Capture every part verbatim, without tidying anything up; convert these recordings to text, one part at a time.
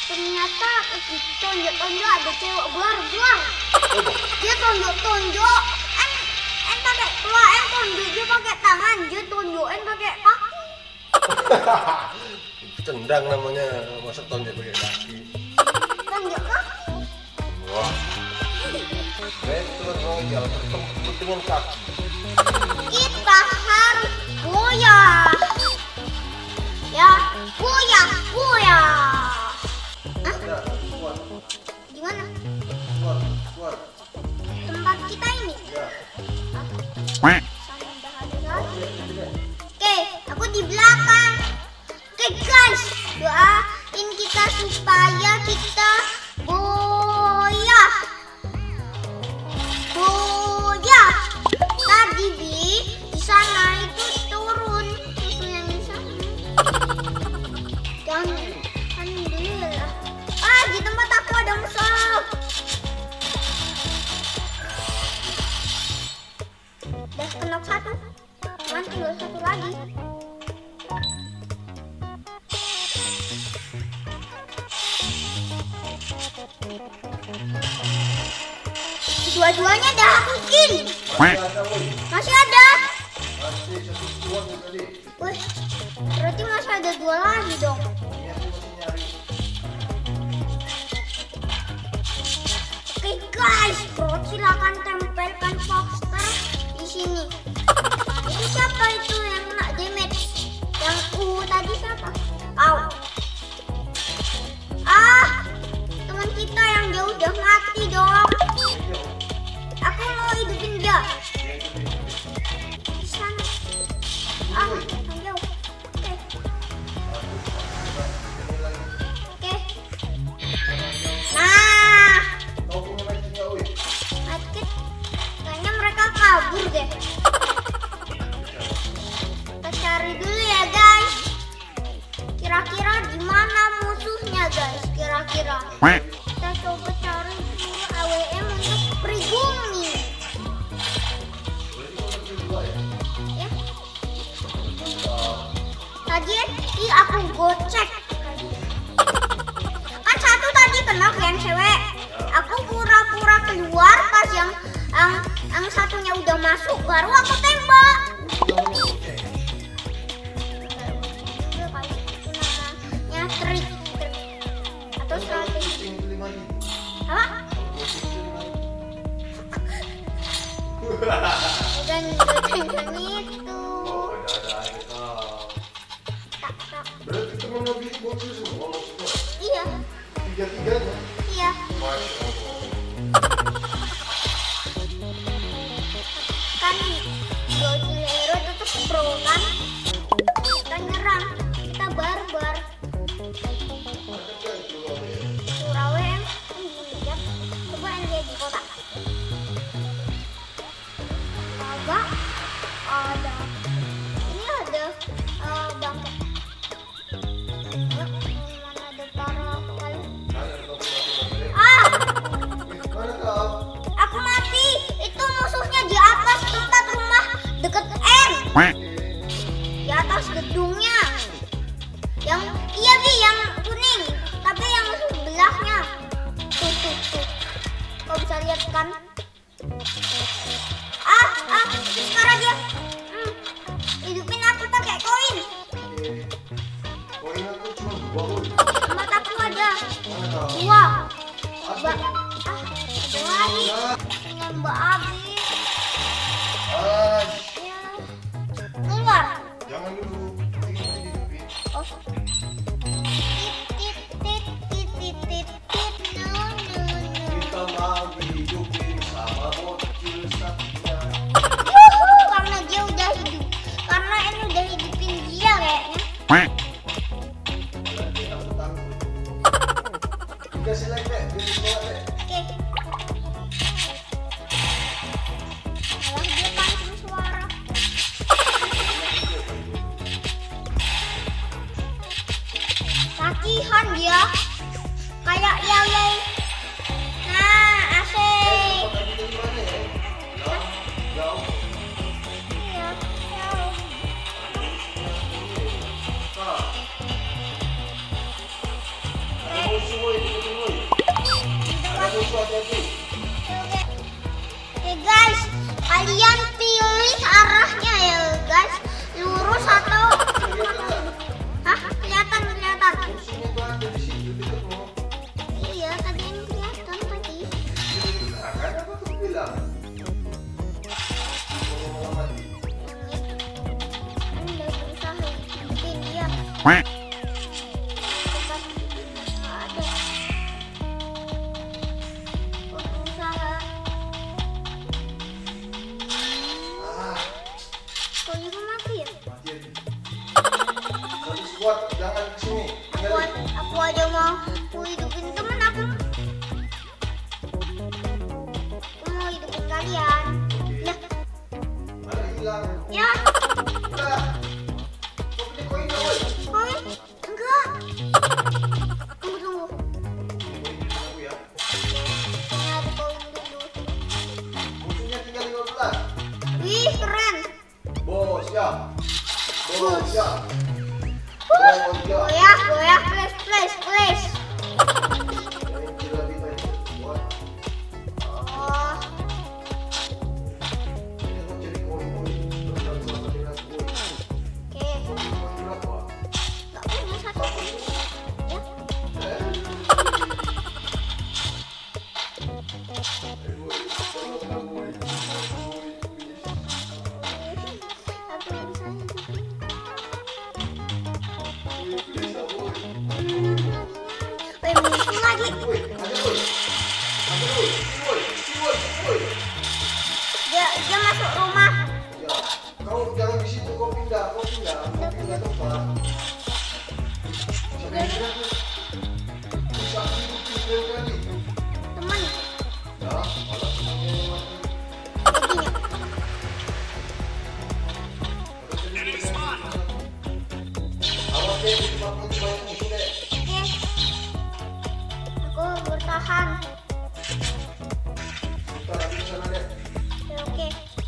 ternyata tonjok-tonjok ada cewek buar-buar. Dia tonjok-tonjok, en en pakai tua, en tonjok dia pakai tangan, dia tonjokin pakai kaki. Cendang namanya, masa tonjok pakai kaki. Tonjok kaki. Wah. Betul royal bertemu dengan kaki. Kita harus booyah. Ya, booyah, booyah. Hah? Gimana? Keluar, keluar. Tempat kita ini? Ya. Sampai bahagia. Oke, aku di belakang. Oke guys, doain kita supaya kita booyah. Booyah. Tadi di di sana itu turun susu yang di sana. Jangan kan dulu ya. Ah, di tempat aku ada musuh. Udah kena satu, cuman tinggal satu lagi. Dua-duanya dah aku kill. Masih ada, woi. Masih ada. Masih satu keluar tadi. Wih, berarti masih ada dua lagi dong. Ini aku masih nyari. Oke guys, Brocil akan tempelkan poster di sini. Itu siapa itu yang kena damage? Yang U tadi siapa? Au. Ah, teman kita yang dia udah mati dong. Aku mau hidupin dia. Di sana. Ah, yang jauh. Oke. Oke. Nah. Kau punya magic nggak, woi? Sakit. Kayaknya mereka kabur deh. Kita cari dulu ya guys. Kira-kira di mana musuhnya guys? Kira-kira. Kita coba cari dulu A W M untuk pribumi. Ya. Tadi ih aku gocek. Kan satu tadi kena ke yang cewek. Aku pura-pura keluar pas yang yang, yang satunya udah masuk baru aku tembak. Itu kali itu namanya trik atau strategi. Apa? Bukan bukan itu. Tak tak. Berarti teman habis bocil semua maksudnya? Iya. Tiga-tiganya? Iya. Masya Allah. Kan Brocil hero tetap pro kan? Kita nyerang, kita barbar. Surawem, ya. Coba yang dia di kota. Agak ada. Ini ada uh, banget. Mana ada para kali? Ah! Mana kau? Aku mati. Itu musuhnya di atas tempat rumah deket M. Di atas gedungnya. Yang iya Bi, yang kuning. Tapi yang sebelahnya. Tuh tuh tuh. Kau bisa lihat kan? Ah ah. Sekarang dia. Hmm. Hidupin aku pakai koin. Koin aku cuma dua, woi. Tempat aku ada Mana kau? dua. Ada. Mbak. Ah, ada lagi. Dengan Mbak Abi. Ah, Ya. Keluar. jangan dulu. Ini dihidupin. Oh. Tit tit tit tit tit tit no no no. Kita mau dihidupin sama bocil sakitnya. Yuhu, karena dia udah hidup. Karena ini udah hidupin dia kayaknya. Nanti aku tanggung. Dikasih like deh, biar sekolah deh. Oke. Malah dia pancing suara. Latihan dia. Kayak yellow. Nah, asik. Tempat kita di mana ya? Jauh, jauh. Iya, jauh. Nah. Ada musuh, Oke guys, kalian pilih arahnya ya guys, lurus atau hah? Kelihatan kelihatan. Iya tadi ini kelihatan tadi. Anda berusaha bikin dia. Jangan kesini. Aku, aku aja mau aku hidupin temen aku. Aku mau hidupin kalian. Ya. Mana hilang? Ya. Udah. Kau punya koin nggak, woy? Koin? Enggak. Tunggu tunggu. Aku ya. Ini ada koin dulu. Musuhnya tinggal lima belas. Wih keren. Bos ya. Bos ya. Goyah, goyah, please, please, please. Oh. Oke. Gak punya satu. Ya. Satu bisa hidupin. Wih, musuh lagi. Dia, dia masuk rumah. Ya, kau jangan di situ, kau pindah, kau pindah, kau pindah tempat. Bisa bisa hidup kali. Teman. Ya, malah temannya mati. Awas deh, di tempat musuh banyak musuh deh. Oke. Aku bertahan. Kita lagi di sana deh. Oke, oke.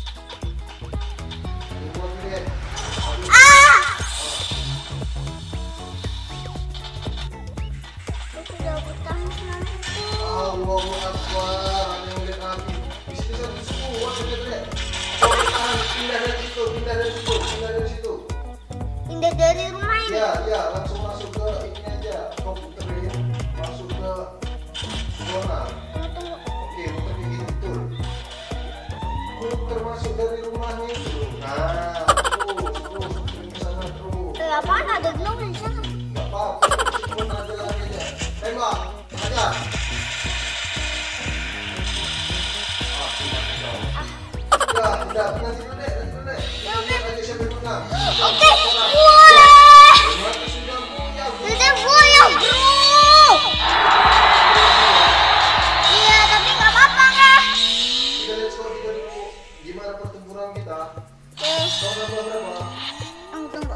Tunggu dulu deh. Ah! Aku sudah bertahan selama itu. Allahu Akbar, ada yang lihat api. Di situ satu semua saja deh. Kau bertahan, pindah dari situ, pindah dari situ, pindah dari situ. Pindah dari rumah ini. Ya, ya, langsung masuk ke ini aja. Kau puterin, masuk ke zona. Tunggu, tunggu. Oke, puter gigi betul. Puter masuk dari rumahnya itu. Nah, terus, terus, puterin ke sana terus. Eh, apaan? Ada blok di sana. Gak apa-apa, pun ada lagi aja. Tembak, aja. Ah, tidak, tidak. Udah, udah, nanti dulu deh, nanti dulu deh. Ya, oke. Lihat aja siapa yang menang. Oke. Sekarang. Wah! Mati sudah buyah, bro. Sudah buyah, bro. Iya, tapi nggak apa-apa kah? Kita lihat skor kita dulu. Gimana pertempuran kita? Oke. Skor berapa berapa? Tunggu, tunggu.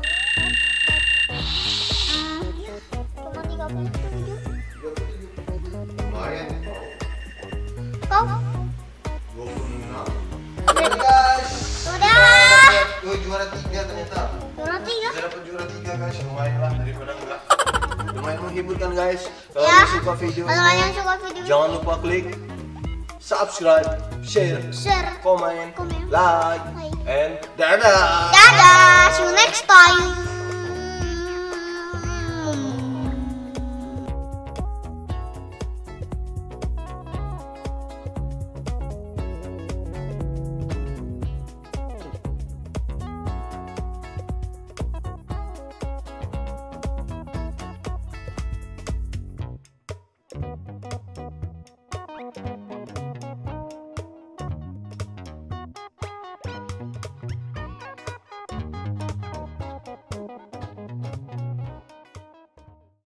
Hmm, cuma tiga puluh tujuh. tiga puluh tujuh. Lumayan. Kau? dua puluh enam. Oke guys. Sudah. Gue juara tiga ternyata. Juara tiga. Kita dapat juara tiga guys. Lumayan lah daripada enggak. Lumayan menghibur kan guys. Kalau Ya. kalian suka video Kalau ini, kalian suka video ini, jangan lupa klik subscribe, share, share. comment, Comment. like, Like. and dadah. Dadah. See you next time.